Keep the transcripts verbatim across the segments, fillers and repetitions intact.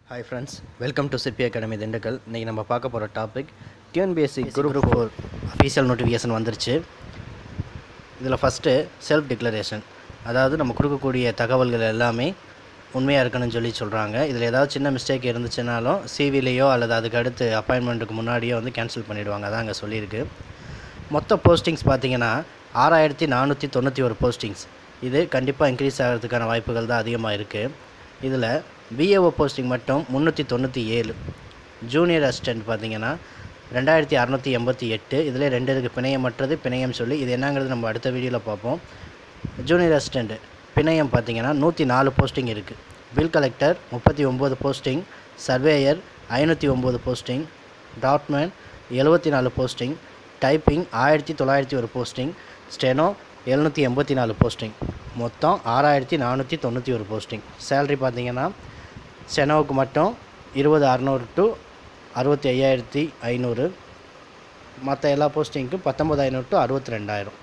Hi friends, welcome to C P Academy Dindigul. இன்னைக்கு நம்ம பார்க்க போற topic T N P S C Group four official notification வந்துருச்சு. இதில் ஃபஸ்ட்டு செல்ஃப் டிக்ளரேஷன், அதாவது நம்ம கொடுக்கக்கூடிய தகவல்கள் எல்லாமே உண்மையாக இருக்கணும்னு சொல்லி சொல்கிறாங்க. இதில் ஏதாவது சின்ன மிஸ்டேக் இருந்துச்சுனாலும் சிவிலையோ அல்லது அதுக்கு அடுத்து அப்பாயின்மெண்ட்டுக்கு முன்னாடியோ வந்து கேன்சல் பண்ணிவிடுவாங்க. அதான் அங்கே சொல்லியிருக்கு. மொத்த போஸ்டிங்ஸ் பார்த்திங்கன்னா ஆறாயிரத்தி நானூற்றி தொண்ணூற்றி ஒரு போஸ்டிங்ஸ். இது கண்டிப்பாக இன்க்ரீஸ் ஆகிறதுக்கான வாய்ப்புகள் தான் அதிகமாக இருக்குது. இதில் B A O போஸ்டிங் மட்டும் முந்நூற்றி தொண்ணூற்றி ஏழு, ஜூனியர் அசிஸ்டண்ட் பார்த்திங்கன்னா ரெண்டாயிரத்தி அறநூற்றி எண்பத்தி எட்டு. இதில் ரெண்டு இருக்குது, பிணையமற்றது பிணையம் சொல்லி. இது என்னங்கிறது நம்ம அடுத்த வீடியோவில் பார்ப்போம். ஜூனியர் அசிஸ்டண்ட்டு பிணையம் பார்த்திங்கன்னா நூற்றி நாலு போஸ்டிங் இருக்குது. பில் கலெக்டர் முப்பத்தி ஒம்பது போஸ்டிங், சர்வேயர் ஐநூற்றி ஒம்பது போஸ்டிங், டாட்மேன் எழுபத்தி நாலு போஸ்டிங், டைப்பிங் ஆயிரத்தி தொள்ளாயிரத்தி ஒரு போஸ்டிங், ஸ்டெனோ எழுநூற்றி எண்பத்தி நாலு போஸ்டிங். மொத்தம் ஆறாயிரத்தி நானூற்றி தொண்ணூற்றி ஒரு போஸ்டிங். சேலரி பார்த்திங்கன்னா ஸ்டெனோவுக்கு மட்டும் இருபது அறநூறு டு அறுபத்தி ஐயாயிரத்தி ஐநூறு, மற்ற எல்லா போஸ்டிங்க்கும் பத்தொம்பது ஐநூறு டு அறுபத்தி ரெண்டாயிரம்.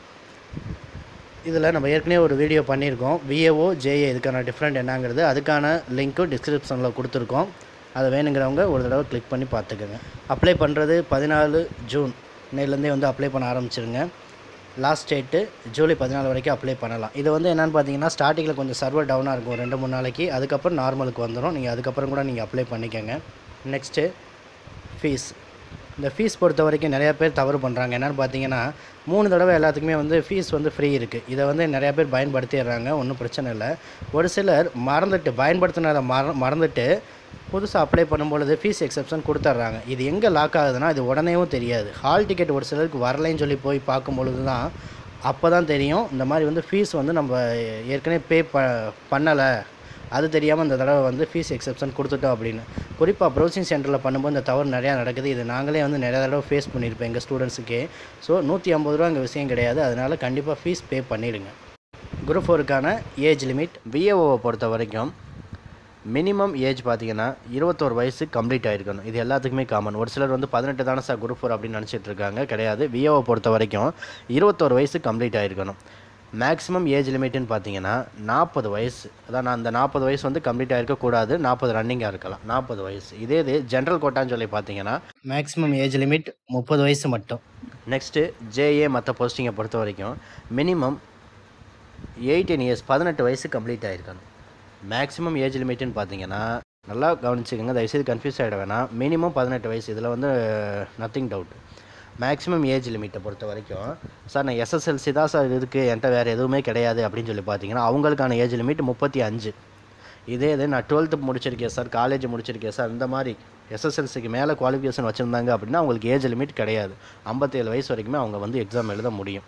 இதில் நம்ம ஏற்கனவே ஒரு வீடியோ பண்ணியிருக்கோம். V A O J A இதுக்கான டிஃப்ரெண்ட் என்னங்கிறது, அதுக்கான லிங்க்கும் டிஸ்கிரிப்ஷனில் கொடுத்துருக்கோம். அதை வேணுங்கிறவங்க ஒரு தடவை கிளிக் பண்ணி பார்த்துக்கோங்க. அப்ளை பண்ணுறது பதினாலு ஜூன் இன்னையிலேருந்தே வந்து அப்ளை பண்ண ஆரம்பிச்சிருங்க. லாஸ்ட் டேட்டு ஜூலை பதினாலு வரைக்கும் அப்ளை பண்ணலாம். இது வந்து என்னென்னு பார்த்தீங்கன்னா ஸ்டார்டிங்கில் கொஞ்சம் சர்வர் டவுனாக இருக்கும் ரெண்டு மூணு நாளைக்கு, அதுக்கப்புறம் நார்மலுக்கு வந்துடும். நீங்கள் அதுக்கப்புறம் கூட நீங்கள் அப்ளை பண்ணிக்கோங்க. Next fees. இந்த ஃபீஸ் பொறுத்த வரைக்கும் நிறையா பேர் தவறு பண்ணுறாங்க. என்னென்னு பார்த்தீங்கன்னா மூணு தடவை எல்லாத்துக்குமே வந்து ஃபீஸ் வந்து ஃப்ரீ இருக்குது. இதை வந்து நிறையா பேர் பயன்படுத்திடுறாங்க, ஒன்றும் பிரச்சனை இல்லை. ஒரு சிலர் மறந்துட்டு பயன்படுத்தினதை மற மறந்துட்டு புதுசாக அப்ளை பண்ணும்பொழுது ஃபீஸ் எக்ஸப்ஷன் கொடுத்துட்றாங்க. இது எங்கே லாக் ஆகுதுன்னா இது உடனேவும் தெரியாது. ஹால் டிக்கெட் ஒரு சிலருக்கு வரலைன்னு சொல்லி போய் பார்க்கும்பொழுது தான் அப்போ தான் தெரியும் இந்த மாதிரி வந்து ஃபீஸ் வந்து நம்ம ஏற்கனவே பே ப பண்ணலை, அது தெரியாமல் இந்த தடவை வந்து ஃபீஸ் எக்ஸப்ஷன் கொடுத்துட்டோம் அப்படின்னு. குறிப்பாக ப்ரௌசிங் சென்டரில் பண்ணும்போது இந்த தவறு நிறையா நடக்குது. இது நாங்களே வந்து நிறையா தடவை ஃபேஸ் பண்ணியிருப்போம் எங்கள் ஸ்டூடெண்ட்ஸுக்கே. ஸோ நூற்றி ஐம்பது ரூபா இங்கே விஷயம் கிடையாது, அதனால் கண்டிப்பாக ஃபீஸ் பே பண்ணிவிடுங்க. குரூப் ஃபோருக்கான ஏஜ் லிமிட் V A Oவை பொறுத்த வரைக்கும் மினிமம் ஏஜ் பார்த்திங்கன்னா இருபத்தோரு வயசு கம்ப்ளீட் ஆகிருக்கணும். இது எல்லாத்துக்குமே காமன். ஒரு சிலர் வந்து பதினெட்டு தானே சார் குரூப் ஃபோர் அப்படின்னு நினச்சிட்டு இருக்காங்க. கிடையாது. V A Oவை பொறுத்த வரைக்கும் இருபத்தோரு வயசு கம்ப்ளீட் ஆகிருக்கணும். மேக்ஸிமம் ஏஜ் லிமிட்டுன்னு பார்த்தீங்கன்னா நாற்பது வயசு. அதான் நான் அந்த நாற்பது வயசு வந்து கம்ப்ளீட் ஆகிருக்கக்கூடாது, நாற்பது ரன்னிங்காக இருக்கலாம், நாற்பது வயசு. இதே இது ஜென்ரல் கோட்டான்னு சொல்லி பார்த்தீங்கன்னா மேக்ஸிமம் ஏஜ் லிமிட் முப்பது வயசு மட்டும். நெக்ஸ்ட்டு J A மற்ற போஸ்டிங்கை பொறுத்த வரைக்கும் மினிமம் எயிட்டீன் இயர்ஸ் பதினெட்டு வயசு கம்ப்ளீட் ஆகிருக்கணும். மேக்ஸிமம் ஏஜ் லிமிட்டுன்னு பார்த்தீங்கன்னா நல்லா கவனிச்சுக்கோங்க, தயவுசெய்து கன்ஃபியூஸ் ஆகிட வேணாம். மினிமம் பதினெட்டு வயசு, இதில் வந்து நத்திங் டவுட். மேக்ஸிமம் ஏஜ் லிமிட்டை பொறுத்த வரைக்கும் சார் நான் S S L C தான் சார் இருக்குது, என்கிட்ட வேறு எதுவுமே கிடையாது அப்படின்னு சொல்லி பார்த்தீங்கன்னா அவங்களுக்கான ஏஜ் லிமிட் முப்பத்தி அஞ்சு. இதே இது நான் டுவெல்த்து முடிச்சிருக்கேன் சார், காலேஜ் முடிச்சிருக்கேன் சார், இந்த மாதிரி S S L Cக்கு மேலே குவாலிஃபிகேஷன் வச்சுருந்தாங்க அப்படின்னா அவங்களுக்கு ஏஜ் லிமிட் கிடையாது. ஐம்பத்தேழு வயசு வரைக்குமே அவங்க வந்து எக்ஸாம் எழுத முடியும்.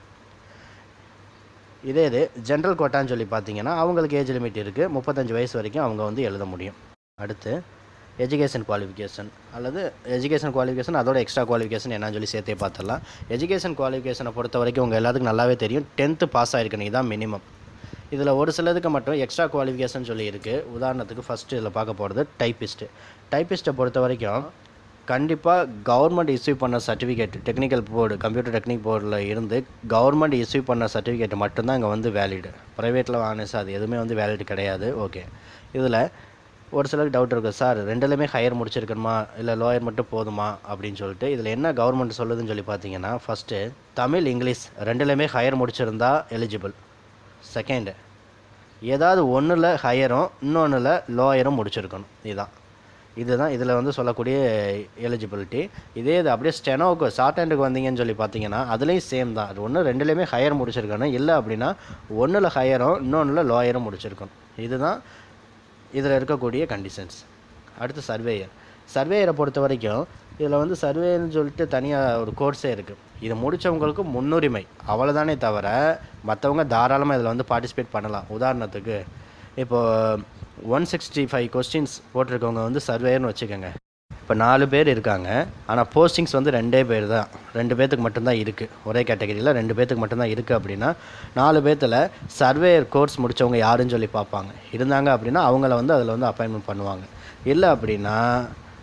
இதே இது ஜென்ரல் கோட்டான்னு சொல்லி பார்த்தீங்கன்னா அவங்களுக்கு ஏஜ் லிமிட் இருக்குது, முப்பத்தஞ்சு வயசு வரைக்கும் அவங்க வந்து எழுத முடியும். அடுத்து எஜுகேஷன் குவாலிஃபிகேஷன் அல்லது எஜுகேஷன் குவாலிஃபிகேஷன் அதோட எக்ஸ்ட்ரா குவாலிஃபிகேஷன் என்னன்னு சொல்லி சேர்த்தே பார்த்துடலாம். எஜுகேஷன் குவாலிஃபிகேஷனை பொறுத்த வரைக்கும் உங்கள் எல்லாத்துக்கும் நல்லாவே தெரியும், டென்த்து பாஸ் ஆகிருக்கணும், இதுதான் மினிமம். இதில் ஒரு சிலதுக்கு மட்டும் எக்ஸ்ட்ரா குவாலிஃபிகேஷன் சொல்லி இருக்குது. உதாரணத்துக்கு ஃபஸ்ட்டு இதில் பார்க்க போகிறது டைப்பிஸ்ட்டு. டைப்பிஸ்ட்டை பொறுத்த வரைக்கும் கண்டிப்பாக கவர்மெண்ட் இஷ்யூ பண்ண certificate, technical board computer technique போர்டில் இருந்து கவர்மெண்ட் இஷ்யூ பண்ண சர்டிஃபிகேட் மட்டும்தான் இங்கே வந்து வேலிடு. ப்ரைவேட்டில் வாங்கினேன் சார் அது எதுவுமே வந்து வேலிடு கிடையாது. ஓகே, இதில் ஒரு சிலருக்கு டவுட் இருக்குது, சார் ரெண்டுலேயுமே ஹையர் முடிச்சிருக்கணுமா இல்லை லோயர் மட்டும் போதுமா அப்படின்னு சொல்லிட்டு. இதில் என்ன கவர்மெண்ட் சொல்லுதுன்னு சொல்லி பார்த்தீங்கன்னா ஃபஸ்ட்டு தமிழ் இங்கிலீஷ் ரெண்டுலேயுமே ஹையர் முடிச்சிருந்தா எலிஜிபிள். செகண்டு ஏதாவது ஒன்றில் ஹையரும் இன்னொன்றில் லோயரும் முடிச்சிருக்கணும். இதுதான் இதுதான் இதில் வந்து சொல்லக்கூடிய எலிஜிபிலிட்டி. இதே இது அப்படியே ஸ்டெனோவுக்கு ஷார்ட் ஹேண்டுக்கு வந்தீங்கன்னு சொல்லி பார்த்தீங்கன்னா அதுலேயும் சேம் தான். அது ஒன்று ரெண்டுலேயுமே ஹையர் முடிச்சிருக்கணும், இல்லை அப்படின்னா ஒன்றில் ஹையரும் இன்னொன்றில் லோயரும் முடிச்சிருக்கணும். இதுதான் இதில் இருக்கக்கூடிய கண்டிஷன்ஸ். அடுத்து சர்வேயர். சர்வேயரை பொறுத்த வரைக்கும் இதில் வந்து சர்வேன்னு சொல்லிட்டு தனியாக ஒரு கோர்ஸே இருக்குது. இது முடித்தவங்களுக்கு முன்னுரிமை, அவ்வளோதானே தவிர மற்றவங்க தாராளமாக இதில் வந்து பார்ட்டிசிபேட் பண்ணலாம். உதாரணத்துக்கு இப்போது ஒன் சிக்ஸ்டி ஃபைவ் கொஸ்டின்ஸ் போட்டிருக்கவங்க வந்து சர்வேயர்னு வச்சுக்கோங்க. இப்போ நாலு பேர் இருக்காங்க, ஆனால் போஸ்டிங்ஸ் வந்து ரெண்டே பேர் தான், ரெண்டு பேர்த்துக்கு மட்டும்தான் இருக்குது. ஒரே கேட்டகரியில் ரெண்டு பேர்த்துக்கு மட்டும்தான் இருக்குது அப்படின்னா நாலு பேர்த்தில் சர்வேயர் கோர்ஸ் முடித்தவங்க யாருன்னு சொல்லி பார்ப்பாங்க. இருந்தாங்க அப்படின்னா அவங்கள வந்து அதில் வந்து அப்பாயின்மெண்ட் பண்ணுவாங்க. இல்லை அப்படின்னா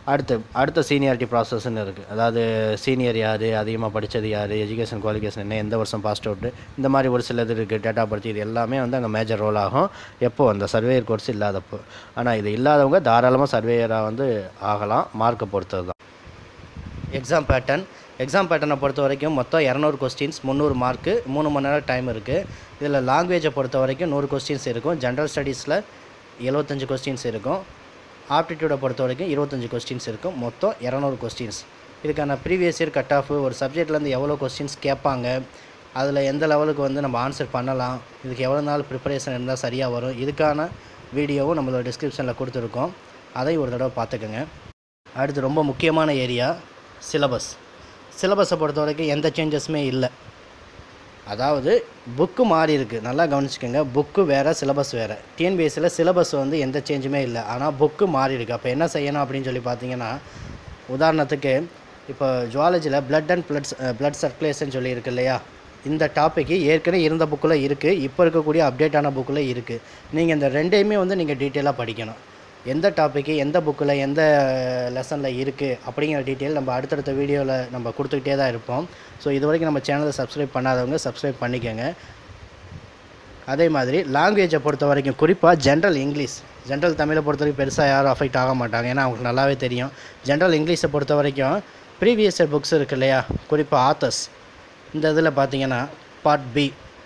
அடுத்து அடுத்த சீனியாரிட்டி ப்ராசஸ்ன்னு இருக்குது. அதாவது சீனியர் யார், அதிகமாக படித்தது யார், எஜுகேஷன் குவாலிஃபிகேஷன் என்ன, எந்த வருஷம் பாஸ்ட் அவுட்டு, இந்த மாதிரி ஒரு சில இது இருக்குது. டேட்டா பர்த் இது எல்லாமே வந்து அங்கே மேஜர் ரோல் ஆகும். எப்போது அந்த சர்வேயர் கோர்ஸ் இல்லாதப்போ. ஆனால் இது இல்லாதவங்க தாராளமாக சர்வேயராக வந்து ஆகலாம், மார்க்கை பொறுத்தது தான். எக்ஸாம் பேட்டர்ன் எக்ஸாம் பேட்டர்னை பொறுத்த வரைக்கும் மொத்தம் இரநூறு கொஸ்டின்ஸ், முந்நூறு மார்க்கு, மூணு மணி நேரம் டைம் இருக்குது. இதில் லாங்குவேஜை பொறுத்த வரைக்கும் நூறு கொஸ்டின்ஸ் இருக்கும். ஜென்ரல் ஸ்டடீஸில் எழுபத்தஞ்சு கொஸ்டின்ஸ் இருக்கும். ஆப்டிடியூடை பொறுத்த வரைக்கும் இருபத்தஞ்சி கொஸ்டின்ஸ் இருக்கும். மொத்தம் இரநூறு கொஸ்டின்ஸ். இதுக்கான ப்ரீவியஸ் இயர் கட் ஆஃப், ஒரு சப்ஜெக்ட்லேருந்து எவ்வளோ கொஸ்டின்ஸ் கேட்பாங்க, அதில் எந்த லெவலுக்கு வந்து நம்ம ஆன்சர் பண்ணலாம், இதுக்கு எவ்வளோ நாள் ப்ரிப்பரேஷன் இருந்தால் சரியாக வரும், இதுக்கான வீடியோவும் நம்மளோட டிஸ்கிரிப்ஷனில் கொடுத்துருக்கோம். அதையும் ஒரு தடவை பார்த்துக்கோங்க. அடுத்து ரொம்ப முக்கியமான ஏரியா சிலபஸ். சிலபஸை பொறுத்த வரைக்கும் எந்த சேஞ்சஸுமே இல்லை. அதாவது புக்கு மாறி இருக்குது, நல்லா கவனிச்சுக்கோங்க. புக்கு வேறு, சிலபஸ் வேறு. டிஎன்பிஎஸ்சியில் சிலபஸ் வந்து எந்த சேஞ்சுமே இல்லை, ஆனால் புக்கு மாறி இருக்குது. அப்போ என்ன செய்யணும் அப்படின்னு சொல்லி பார்த்தீங்கன்னா, உதாரணத்துக்கு இப்போ ஜுவாலஜியில் blood and bloods blood circulation சொல்லி இருக்கு இல்லையா, இந்த டாப்பிக்கு ஏற்கனவே இருந்த புக்கில் இருக்குது, இப்போ இருக்கக்கூடிய அப்டேட்டான புக்கில் இருக்குது. நீங்கள் இந்த ரெண்டையுமே வந்து நீங்கள் டீட்டெயிலாக படிக்கணும். எந்த டாப்பிக்கு எந்த புக்கில் எந்த லெசனில் இருக்குது அப்படிங்கிற டீட்டெயில் நம்ம அடுத்தடுத்த வீடியோவில் நம்ம கொடுத்துக்கிட்டே தான் இருப்போம். ஸோ இது வரைக்கும் நம்ம சேனலை சப்ஸ்கிரைப் பண்ணாதவங்க சப்ஸ்கிரைப் பண்ணிக்கோங்க. அதே மாதிரி லாங்குவேஜை பொறுத்த வரைக்கும் குறிப்பாக ஜென்ரல் இங்கிலீஷ், ஜென்ரல் தமிழை பொறுத்த வரைக்கும் பெருசாக யாரும் அஃபெக்ட் ஆக மாட்டாங்க, ஏன்னா அவங்களுக்கு நல்லாவே தெரியும். ஜென்ரல் இங்கிலீஷை பொறுத்த வரைக்கும் ப்ரீவியஸ் இயர் புக்ஸ் இருக்குது இல்லையா, குறிப்பாக ஆத்தர்ஸ், இந்த இதில் பார்த்தீங்கன்னா பார்ட் பி,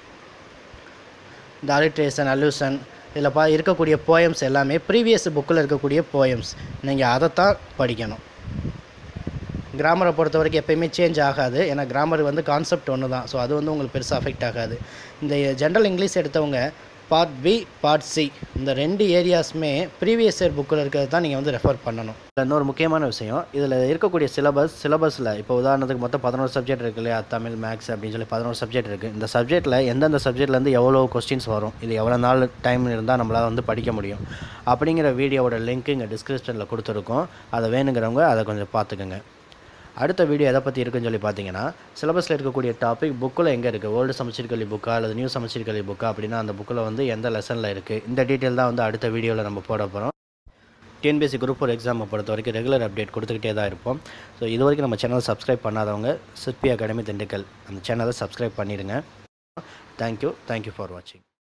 இந்த அலிட்ரேஷன், அல்யூஷன், இதில் பா இருக்கக்கூடிய போயம்ஸ் எல்லாமே ப்ரீவியஸ் புக்கில் இருக்கக்கூடிய போயம்ஸ், நீங்கள் அதைத்தான் படிக்கணும். கிராமரை பொறுத்த வரைக்கும் எப்போயுமே சேஞ்ச் ஆகாது, ஏன்னா கிராமர் வந்து கான்செப்ட் ஒன்று தான். ஸோ அது வந்து உங்களுக்கு பெருசாக அஃபெக்ட் ஆகாது. இந்த ஜென்ரல் இங்கிலீஷ் எடுத்தவங்க பார்ட் பி, பார்ட் சி, இந்த ரெண்டு ஏரியாஸுமே ப்ரீவியஸ் இயர் புக்கில் இருக்கிறது தான் நீங்கள் வந்து ரெஃபர் பண்ணணும். இன்னொரு முக்கியமான விஷயம், இதில் இருக்கக்கூடிய சிலபஸ் சிலபஸில் இப்போ உதாரணத்துக்கு மொத்தம் பதினோரு சப்ஜெக்ட் இருக்குது இல்லையா, தமிழ், மேக்ஸ் அப்படின்னு சொல்லி பதினோரு சப்ஜெக்ட் இருக்குது. இந்த சப்ஜெக்ட்டில் எந்தெந்த சப்ஜெக்ட்லேருந்து எவ்வளோ கொஸ்டின்ஸ் வரும், இது எவ்வளோ நாள் டைம் இருந்தால் நம்மளால் வந்து படிக்க முடியும் அப்படிங்கிற வீடியோவோட லிங்க் இங்கே டிஸ்கிரிப்ஷனில் கொடுத்துருக்கோம். அதை வேணுங்கிறவங்க அதை கொஞ்சம் பார்த்துக்கோங்க. அடுத்த வீடியோ எதை பற்றி இருக்குன்னு சொல்லி பார்த்தீங்கன்னா, சிலபஸில் இருக்கக்கூடிய டாபிக் புக்கில் எங்கே இருக்குது, ஓல்டு சமச்சீர் கல்வி புக்கா அல்லது நியூ சமச்சீர் கல்வி புக்கா அப்படின்னா அந்த புக்கில் வந்து எந்த லெசனில் இருக்குது, இந்த டீட்டெயில் தான் வந்து அடுத்த வீடியோவில் நம்ம போட போகிறோம். டிஎன்பிஎஸ்சி குரூப் ஃபோர் எக்ஸாமை பொறுத்த வரைக்கும் ரெகுலர் அப்டேட் கொடுத்துக்கிட்டே தான் இருப்போம். ஸோ இது வரைக்கும் நம்ம சேனலை சப்ஸ்கிரைப் பண்ணாதவங்க சிற்பி அகாடமி திண்டுக்கல் அந்த சேனலை சப்ஸ்கிரைப் பண்ணிடுங்க. தேங்க்யூ தேங்க்யூ ஃபார் வாட்சிங்.